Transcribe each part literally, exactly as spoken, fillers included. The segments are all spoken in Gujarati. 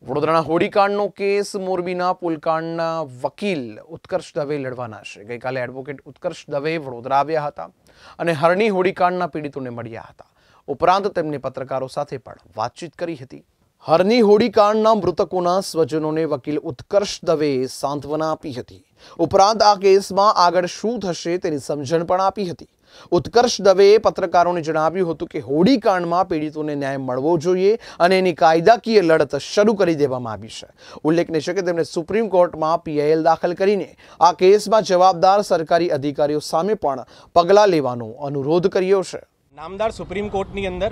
વડોદરાના હોડીકાંડનો કેસ મોરબીના પુલકાંડના વકીલ ઉત્કર્ષ દવે લડવાના છે। ગઈકાલે એડવોકેટ ઉત્કર્ષ દવે વડોદરા આવ્યા હતા અને હરણી હોડીકાંડના પીડિતોને મળ્યા હતા। ઉપરાંત તેમને પત્રકારો સાથે પણ વાતચીત કરી હતી। હરણી હોડીકાંડના મૃતકોના સ્વજનોને વકીલ ઉત્કર્ષ દવેએ સાંત્વના આપી હતી। ઉપરાંત આ કેસમાં આગળ શું થશે તેની સમજણ પણ આપી હતી। ઉત્કર્ષ દવેએ પત્રકારોને જણાવ્યું હતું કે હોડીકાંડમાં પીડિતોને ન્યાય મળવો જોઈએ અને એની કાયદાકીય લડત શરૂ કરી દેવામાં આવી છે। ઉલ્લેખનીય છે કે તેમણે સુપ્રીમ કોર્ટમાં પીઆઈએલ દાખલ કરીને આ કેસમાં જવાબદાર સરકારી અધિકારીઓ સામે પણ પગલાં લેવાનો અનુરોધ કર્યો છે। નામદાર સુપ્રીમ કોર્ટની અંદર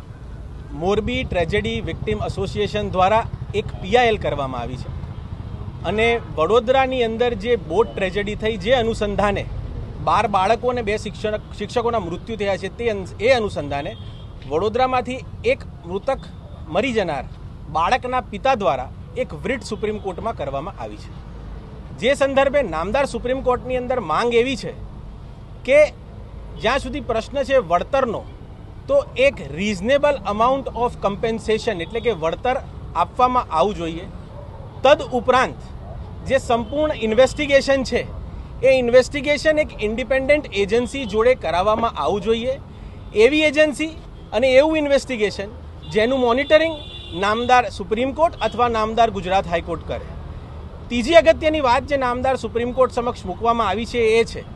મોરબી ટ્રેજેડી વિક્ટિમ એસોસિએશન દ્વારા એક પીઆઈએલ કરવામાં આવી છે અને વડોદરાની અંદર જે બોટ ટ્રેજેડી થઈ જે અનુસંધાને બાર બાળકો અને બે શિક્ષક શિક્ષકોના મૃત્યુ થયા છે તે એ અનુસંધાને વડોદરામાંથી એક મૃતક મરી જનાર બાળકના પિતા દ્વારા એક વૃત્ત સુપ્રીમ કોર્ટમાં કરવામાં આવી છે। જે સંદર્ભે નામદાર સુપ્રીમ કોર્ટની અંદર માંગ એવી છે કે જ્યાં સુધી પ્રશ્ન છે વળતરનો તો એક રીઝનેબલ અમાઉન્ટ ઓફ કમ્પેન્સેશન એટલે કે વળતર આપવામાં આવવું જોઈએ। તદ ઉપરાંત જે સંપૂર્ણ ઇન્વેસ્ટિગેશન છે એ ઇન્વેસ્ટિગેશન એક ઇન્ડિપેન્ડન્ટ એજન્સી જોડે કરાવવામાં આવવું જોઈએ। એવી એજન્સી અને એવું ઇન્વેસ્ટિગેશન જેનું મોનિટરિંગ નામદાર સુપ્રીમ કોર્ટ અથવા નામદાર ગુજરાત હાઈકોર્ટ કરે। ત્રીજી અગત્યની વાત જે નામદાર સુપ્રીમ કોર્ટ સમક્ષ મૂકવામાં આવી છે એ છે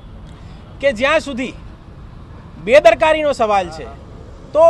કે જ્યાં સુધી બેદરકારીનો સવાલ છે તો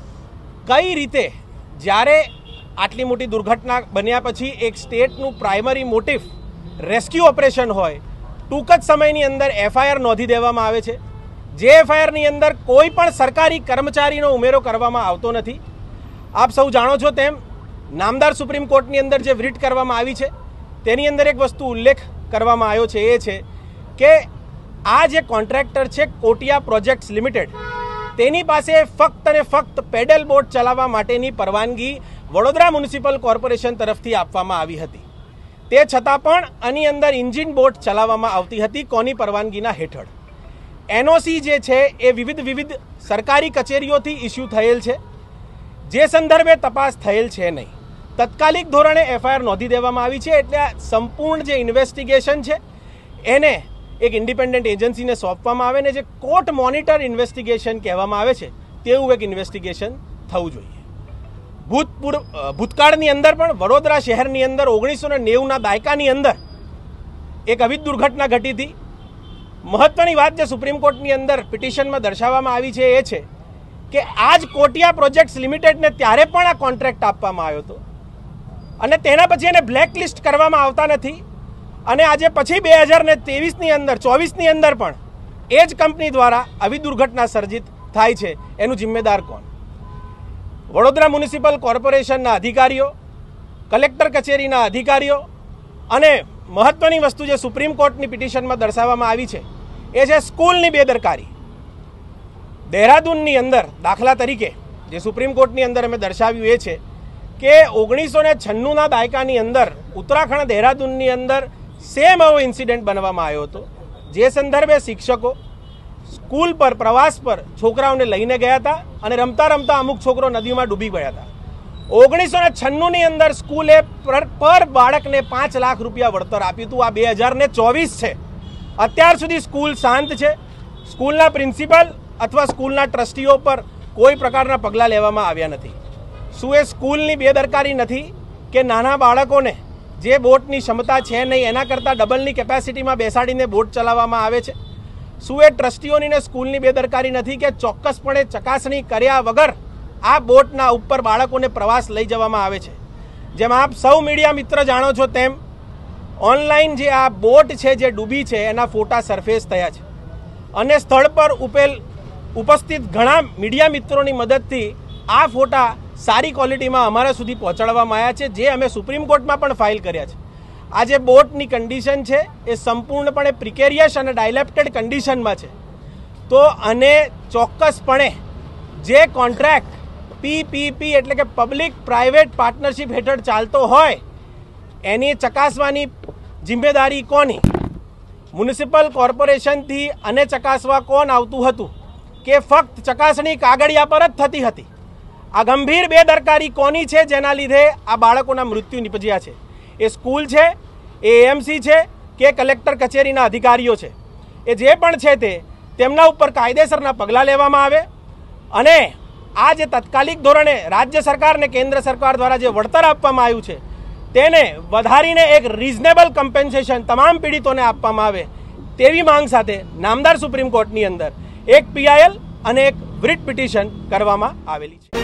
કઈ રીતે જ્યારે આટલી મોટી દુર્ઘટના બન્યા પછી એક સ્ટેટનું પ્રાઇમરી મોટિવ રેસ્ક્યુ ઓપરેશન હોય ટૂંક જ સમયની અંદર એફઆઈઆર નોંધી દેવામાં આવે છે। જે એફઆઈઆરની અંદર કોઈ પણ સરકારી કર્મચારીનો ઉમેરો કરવામાં આવતો નથી। આપ સૌ જાણો છો તેમ નામદાર સુપ્રીમ કોર્ટની અંદર જે વૃત્ત કરવામાં આવી છે તેની અંદર એક વસ્તુ ઉલ્લેખ કરવામાં આવ્યો છે એ છે કે આ જે કોન્ટ્રાક્ટર છે કોટિયા પ્રોજેક્ટ્સ લિમિટેડ તેની પાસે ફક્ત અને ફક્ત પેડલ બોટ ચલાવવા માટેની પરવાનગી વડોદરા મ્યુનિસિપલ કોર્પોરેશન તરફથી આપવામાં આવી હતી। તે છતાં પણ આની અંદર ઇન્જિન બોટ ચલાવવામાં આવતી હતી કોની પરવાનગીના હેઠળ। એનઓસી જે છે એ વિવિધ વિવિધ સરકારી કચેરીઓથી ઇસ્યુ થયેલ છે જે સંદર્ભે તપાસ થયેલ છે નહીં। તત્કાલિક ધોરણે એફઆઈઆર નોંધી દેવામાં આવી છે એટલે આ સંપૂર્ણ જે ઇન્વેસ્ટિગેશન છે એને એક ઇન્ડિપેન્ડન્ટ એજન્સીને સોંપવામાં આવે ને જે કોર્ટ મોનિટર ઇન્વેસ્ટિગેશન કહેવામાં આવે છે તેવું એક ઇન્વેસ્ટિગેશન થવું જોઈએ। ભૂતપૂર્વ ભૂતકાળની અંદર પણ વડોદરા શહેરની અંદર ઓગણીસો ને નેવુંના દાયકાની અંદર એક અવિધ દુર્ઘટના ઘટી હતી। મહત્વની વાત જે સુપ્રીમ કોર્ટની અંદર પિટિશનમાં દર્શાવવામાં આવી છે એ છે કે આ જ કોટિયા પ્રોજેક્ટ્સ લિમિટેડને ત્યારે પણ આ કોન્ટ્રાક્ટ આપવામાં આવ્યો હતો અને તેના પછી એને બ્લેકલિસ્ટ કરવામાં આવતા નથી અને આજે પછી બે હજાર ને ત્રેવીસની અંદર ચોવીસની અંદર પણ એ જ કંપની દ્વારા આવી દુર્ઘટના સર્જિત થાય છે એનું જિમ્મેદાર કોણ? વડોદરા મ્યુનિસિપલ કોર્પોરેશનના અધિકારીઓ, કલેક્ટર કચેરીના અધિકારીઓ અને મહત્વની વસ્તુ જે સુપ્રીમ કોર્ટની પિટિશનમાં દર્શાવવામાં આવી છે એ છે સ્કૂલની બેદરકારી। દહેરાદૂનની અંદર દાખલા તરીકે જે સુપ્રીમ કોર્ટની અંદર અમે દર્શાવ્યું એ છે કે ઓગણીસો ને છન્નુંના દાયકાની અંદર ઉત્તરાખંડ દહેરાદૂનની અંદર સેમ એવો ઇન્સિડન્ટ બનવામાં આવ્યો હતો જે સંદર્ભે શિક્ષકો સ્કૂલ પર પ્રવાસ પર છોકરાઓને લઈને ગયા હતા અને રમતા રમતા અમુક છોકરો નદીમાં ડૂબી ગયા હતા। ઓગણીસો ને છન્નુંની અંદર સ્કૂલે પર બાળકને પાંચ લાખ રૂપિયા વળતર આપ્યું હતું। આ બે હજાર ને ચોવીસ છે, અત્યાર સુધી સ્કૂલ શાંત છે। સ્કૂલના પ્રિન્સિપલ અથવા સ્કૂલના ટ્રસ્ટીઓ પર કોઈ પ્રકારના પગલાં લેવામાં આવ્યા નથી। શું એ સ્કૂલની બેદરકારી નથી કે નાના બાળકોને જે બોટની ક્ષમતા છે નહીં એના કરતાં ડબલની કેપેસિટીમાં બેસાડીને બોટ ચલાવવામાં આવે છે? શું એ ટ્રસ્ટીઓની ને સ્કૂલની બેદરકારી નથી કે ચોક્કસપણે ચકાસણી કર્યા વગર આ બોટના ઉપર બાળકોને પ્રવાસ લઈ જવામાં આવે છે? જેમ આપ સૌ મીડિયા મિત્ર જાણો છો તેમ ઓનલાઈન જે આ બોટ છે જે ડૂબી છે એના ફોટા સરફેસ થયા છે અને સ્થળ પર ઉપેલ ઉપસ્થિત ઘણા મીડિયા મિત્રોની મદદથી આ ફોટા સારી ક્વોલિટીમાં અમારા સુધી પહોંચાડવામાં આવ્યા છે જે અમે સુપ્રીમ કોર્ટમાં પણ ફાઇલ કર્યા છે। આ જે બોટની કન્ડિશન છે એ સંપૂર્ણપણે પ્રિકેરિયસ અને ડાયલેપ્ટેડ કન્ડિશનમાં છે। તો અને ચોક્કસપણે જે કોન્ટ્રાક્ટ પીપીપી એટલે કે પબ્લિક પ્રાઇવેટ પાર્ટનરશિપ હેઠળ ચાલતો હોય એની ચકાસવાની જિમ્મેદારી કોની? મ્યુનિસિપલ કોર્પોરેશનથી અને ચકાસવા કોણ આવતું હતું કે ફક્ત ચકાસણી કાગળિયા પર જ થતી હતી? આ ગંભીર બેદરકારી કોની છે જેના લીધે આ બાળકોના મૃત્યુ નિપજ્યા છે? એ સ્કૂલ છે, એ એએમસી છે કે કલેક્ટર કચેરીના અધિકારીઓ છે? એ જે પણ છે તે તેમના ઉપર કાયદેસરના પગલાં લેવામાં આવે અને આ જે તાત્કાલિક ધોરણે રાજ્ય સરકાર ને કેન્દ્ર સરકાર દ્વારા જે વળતર આપવામાં આવ્યું છે તેને વધારીને એક રીઝનેબલ કમ્પેન્સેશન તમામ પીડિતોને આપવામાં આવે તેવી માંગ સાથે નામદાર સુપ્રીમ કોર્ટની અંદર એક પીઆઈએલ અને એક રિટ પિટિશન કરવામાં આવેલી છે.